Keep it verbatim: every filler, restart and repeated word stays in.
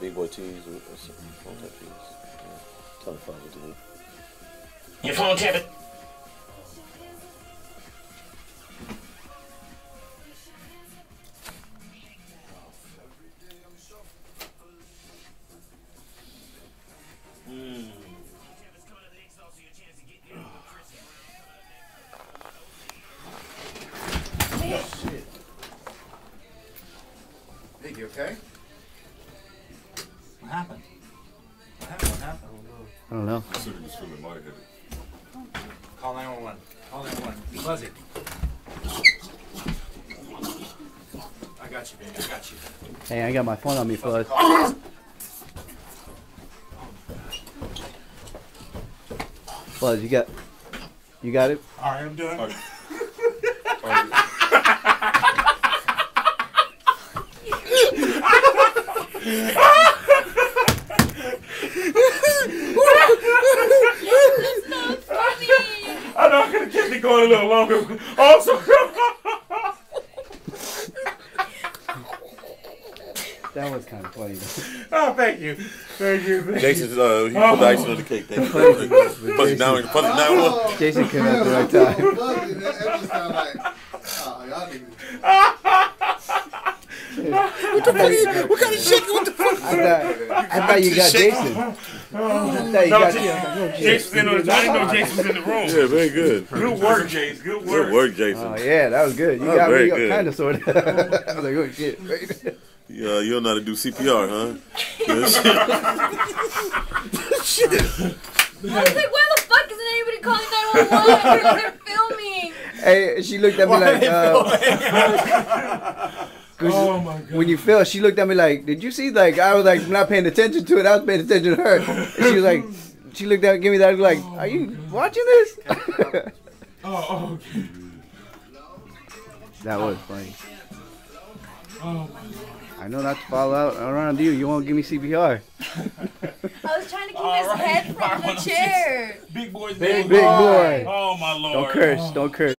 Big boy tees or, or something. Phone tap tees. Yeah. Tell me find what to do. Your phone tap it. Mm. Oh, shit. Big, you okay? What happened? What happened? What happened? I don't know. I said he was feeling lightheaded. Call nine one one. Call nine one one. Fuzzy. I got you, baby. I got you. Hey, I got my phone on me, Fuzz. Fuzz, you got, you got it? All right, I'm done. All right. All right. I know I could have kept it going a little longer. Also, That was kind of funny. oh, thank you, thank you. Thank Jason's, uh, he Oh. put the icing on the cake. Thank you. Fuzzy down, fuzzy down one. Jason came at the right time. Fuzzy, that just sound like, oh, y'all niggas. What the fuck? What kind of shit? What the fuck? I thought, I thought you got Jason. I thought you No, got Jason- Jason's in the, I didn't know Jason was in the room. Yeah, very good. Good work, Jason. Good work. Good work, Jason. Oh yeah, that was good. You That was got very me good. kind of sort of. I was like, oh shit. Yeah, you don't know how to do C P R, huh? Shit. I was like, why the fuck isn't anybody calling nine one one? They're filming. Hey, she looked at me like, uh, Oh my god. when you fell, she looked at me like, did you see? Like, I was like, not paying attention to it. I was paying attention to her. And she was like, she looked at, give me that, like, are you watching this? Oh, okay. That was funny. Oh my god. I know not to fall out around you. You won't give me C P R. I was trying to keep All his right. head from the chair. Big boys. Big boy. Oh my lord. Don't curse. Oh. Don't curse.